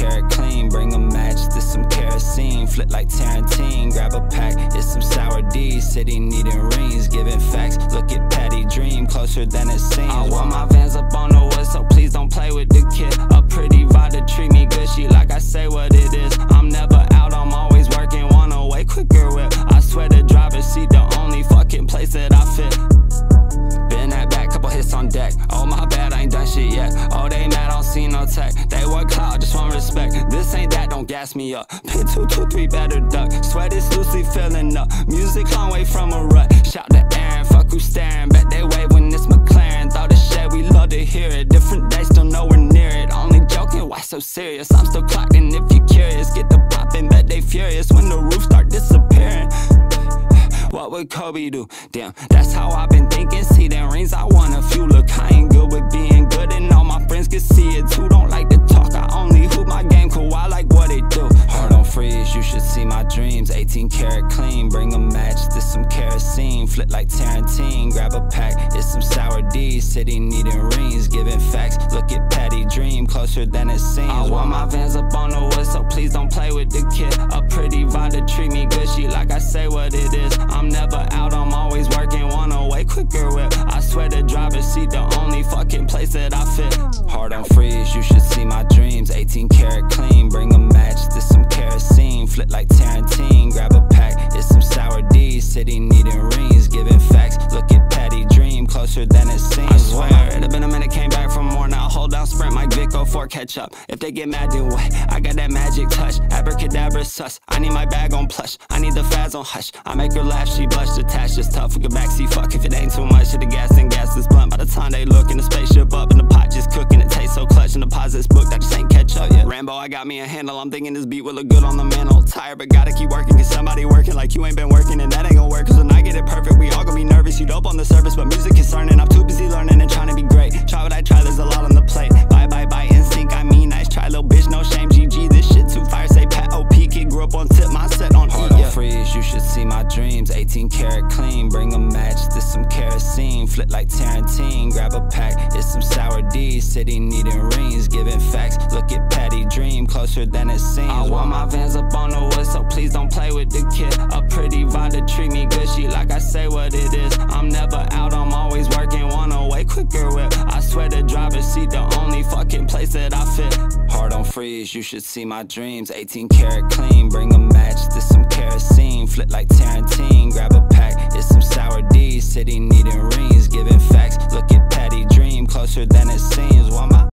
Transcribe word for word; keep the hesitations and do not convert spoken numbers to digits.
karat clean. Bring a match to some kerosene. Flip like Tarantine. Grab a pack, it's some sour D. City needing rings, giving facts. Look at Patty Dream, closer than it seems. I want my Vans up on the wood, so please don't play with the kid. A pretty vibe to treat me good, she like I say what it is. I'm never out, I'm always working. Wanna way quicker whip. I swear the driver's seat the only fucking place that I fit. Been that back, couple hits on deck. Oh my bad, I ain't done shit yet. Oh they mad, I don't see no tech. They want clout, just want respect. This ain't that, don't gas me up. Pin two two three, better duck. Sweat is loosely filling up. Music long way from a rut. Shout to Aaron, fuck who's staring. Bet they wave when it's McLaren. Thought the shit, we love to hear it. Different days, still nowhere near it. Only joking, why so serious? I'm still clocking if you curious. Get the poppin', bet they furious when the roof start disappearing. What would Kobe do? Damn, that's how I've been thinking. See them rings, I want a few. Look, I ain't good with being good, and all my friends can see it too. Don't like to talk, I only hoop my game cool. I like what they do. Heart on freeze, you should see my dreams. eighteen karat clean, bring a match to some kerosene. Flip like Tarantine, grab a pack, it's some sour D. City needing rings, giving facts. Look at Patty Dream, closer than it seems. I want my Vans up on the wood, so please don't play with the kid. A pretty vibe to treat me good, she like I say what it is. I'm never out, I'm always working. Wanna way quicker whip. I swear the driver's seat the only fucking place that I fit. Heart on freeze, you should see my dreams. eighteen karat clean, bring a match to some kerosene. Flip like Tarantine, grab a pack, it's some sour D. City needing rings, giving facts. Look at Patty Dream, closer than it seems. I swear, it'd have been a minute, came back from more. Now hold down, sprint, Mike Vick, go for catch up. If they get mad, then what? I got that magic touch, abracadabra sus. I need my bag on plush, I need the faz on hush. I make her laugh, she blush, attached, just tough. We can backseat, fuck if it ain't too much. Hit the gas and gas is blunt. By the time they look in the spaceship up in the pot, just cooking. It tastes so clutch, and deposits booked, I just ain't catch up yet. Rambo, I got me a handle, I'm thinking this beat will look good on the mantle. Tired, but gotta keep working, cause somebody working like you ain't been working, and that ain't gonna work. Cause when I get it perfect, we all gonna be nervous. You dope on the surface, but music concerning. I'm too busy learning and trying to be great. Try what I try, there's a lot on the plate. Bye, bye, bye, instinct, I mean nice try, little bitch, no shame, G G. This shit too fire, say Pat O P. Kid grew up on tip, my set on Heart on freeze, you should see my dreams. eighteen karat clean, bring a match to some kerosene. Flip like Tarantine, grab a pack, it's some sour D. City needing rings, giving facts. Look at Patty Dream, closer than it seems. I want my Vans up on the wood, so please don't play with the kid. A pretty vibe to treat me good, she like I say what it is. I'm never out, I'm always working. Wanna way quicker whip. I swear the driver's seat the only fucking place that I fit. Heart on freeze, you should see my dreams. eighteen karat clean, bring a